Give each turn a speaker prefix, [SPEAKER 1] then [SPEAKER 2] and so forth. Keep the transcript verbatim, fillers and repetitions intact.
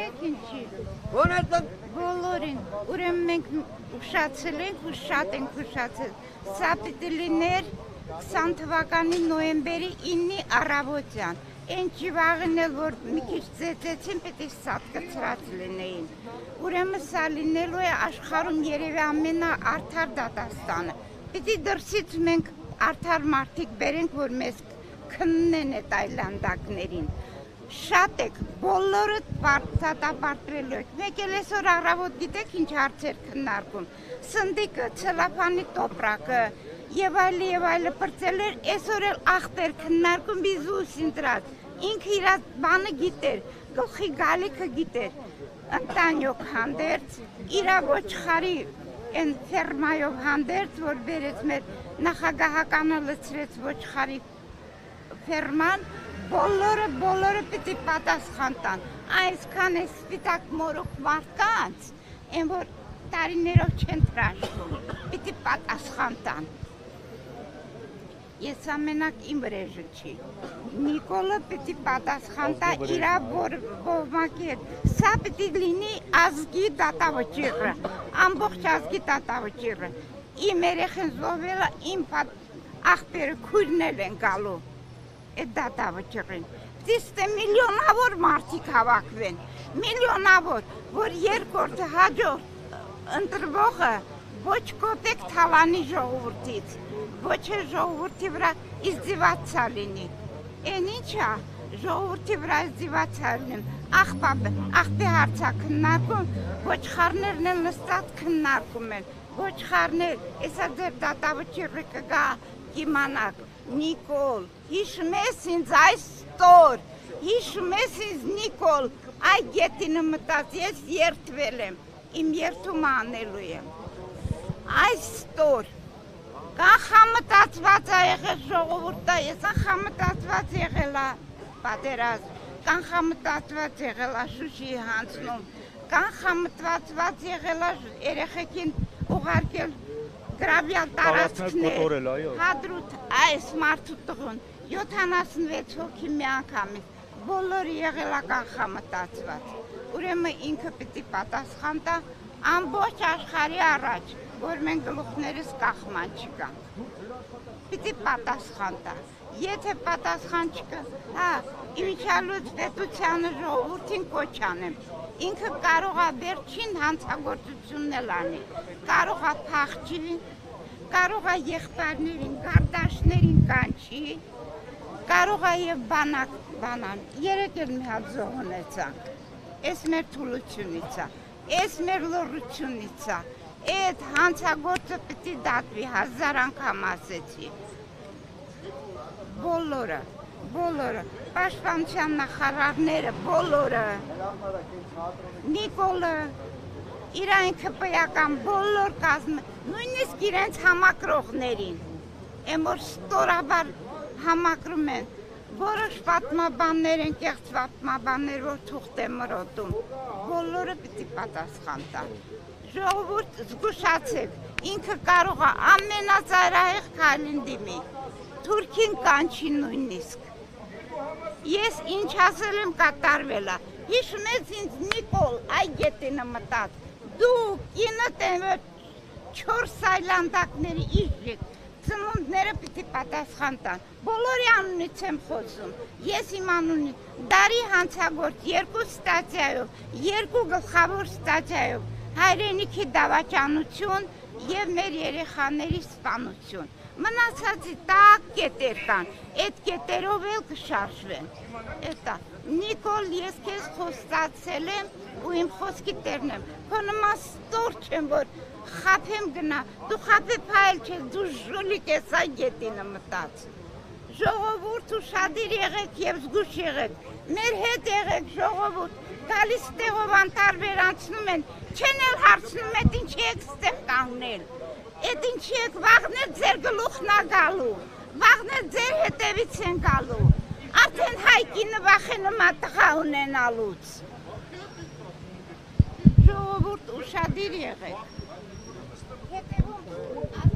[SPEAKER 1] գիտեք ինչի։ Բոլորին, ուրեմն մենք ուշացել ենք ու շատ ենք ուշացել։ Սա պիտի լիներ քսան թվականի նոյեմբերի ինը առավոտյան։ Այն ճիվաղին էլ, որ մի քիչ ծեծեցին, պիտի շատ կցրած լինեին։ Ուրեմն սա լինելու է աշխարհում երևի ամենաարդար դատաստանը։ Պիտի դրսից մենք արդար մարդիկ բերենք, որ մեզ քննեն այդ այլանդակներին։ Շատ եք, բոլորը դատապարտվելու եք։ Մեկ էլ այսօր առավոտ գիտեք ինչ հարցեր քննարկում։ Սնդիկը, ցելոֆանի տոպրակը եւ այլը եւ այլը բրծել էր, այսօր էլ ախտեր քննարկում բիզուսին դրած։ Ինքը իր բանը գիտեր, գլխի գալիքը գիտեր։ Ընտանյոք հանդերձ, իր ոչխարի այն ֆերմայով հանդերձ, որ բերեց մեր նախագահականը լցրեց ոչխարի ֆերման, բոլորը, բոլորը պիտի պատասխան տան։ Այսքան է սպիտակ մորուք մարդկանց, այն որ տարիներով չեն տրաշվում, պիտի պատասխան տան։ Ես ամենակ իմ ռեժը չի։ Նիկոլը պիտի պատասխան տա իրա բովմակի հետ։ Սա պիտի լինի ազգի դատավճիռը, ամբողջ ազգի դատավճիռը։ Իմ երեխեն զոհվելը, իմ աղբերը քույրներ են գալու այդ դատավճիռին։ Պիտի միլիոնավոր մարդիկ հավաքվեն, միլիոնավոր, որ երկրորդ հաջորդ ընտրվողը ոչ կոպեկ թալանի ժողովրդից, ոչ է ժողովրդի վրա իզդիվացիա լինի։ Էն ինչա, ժողովրդի վրա իզդիվացիա լինում, աղբի հարցա քննարկում, ոչխարներն են նստած քննարկում են, ոչխարներ, եսա ձեր դատավճիռը կգա կիմանաք, Նիկոլ, հիշում ես ինձ այս տոր, հիշում ես ինձ Նիկոլ, այ գետինը մտած, ես երդվել եմ, իմ երդումը անելու եմ։ Այս տոր, կան խամտացված է եղել ժողովուրդը, ես խամտացված եղել է պատերազմ, կան խամտացված եղել է Շուշիի հանցնում, կան խամտացված եղել է երեխեքին ուղարկել գրավյալ տարածքներ, հադրութ այս մարդու տղուն, յոթանասունվեց հոգի մի անգամից, բոլորը եղել է կան խամտացված, ուրեմն ինքը պիտի պատասխան տա ամբողջ աշխարհի առաջ, որ մենք գլուխներս կախման չկանք, պիտի պատասխան տա, եթե պատասխան չկա, հա, իմիջալուց պետությանը ժողովրդին կոչ անեմ, ինքը կարող է վերջին հանցագործությունն էլ անի, կարող է փախչի, կարող է եղբայրներին, գարդաշներին կանչի, կարող է եւ բանակ բանան, երեք էլ մի հատ զոհ ունեցանք, այս մեր թուլությունից է, այս մեր լոռությունից է, այդ հանցագործը պիտի դատվի, հազար անգամ ասեցի, բոլորը, բոլորը, պաշտպանության նախարարները, բոլորը, Նիկոլը, իրան քպայական բոլոր կազմը, նույնիսկ իրենց համակրողներին, այն որ ստորաբար համակրում են, որոշ պատմաբաններ են, կեղծ պատմաբաններ, որ թուղթ է մրոտում, բոլորը պիտի պատասխան տան։ Ժողովուրդ զգուշացեք, ինքը կարող է ամենածայրահեղ քայլին դիմի, Թուրքին կանչի նույնիսկ։ Ես ինչ ասել եմ կատարվել է, հիշում ես ինձ Նիկոլ, այ գետինը մտած, դու կինդ եմ չորս այլանդակների իժեք, ծնունդները պիտի պատասխան տան, բոլորի անունից եմ խոսում, ես իմ անունից, դարի հանցագործ երկու ստատիայով, երկու գլխավոր ստատիայով, հայրենիքի դավաճանություն և մեր երեխաների սպանություն, մնացածի տակ կետեր կան, այդ կետերով էլ կշարժվեն, էտա, Նիկոլ, ես քեզ խոստացել եմ ու իմ խոսքի տերն եմ, քո նման ստոր չեմ, որ խափեմ գնա, դու խափե փայլ չես, դու ժուլիկ ես այ գետինը մտած, ժողովուրդ ուշադիր եղեք և զգուշ եղեք, մեր հետ եղեք ժողովուրդ, գալիս տեղով անտարբերանցնում են, չեն էլ հարցնում էդ ինչի եք ստեղ կանգնել, էդ ինչի եք վաղներ ձեր գլուխն ա գալու, վաղներ ձեր հետևից են գալու, արդեն հայկինը վախենում ա տղա ունենալուց, ժողովուրդ ուշադիր եղեք, հետևում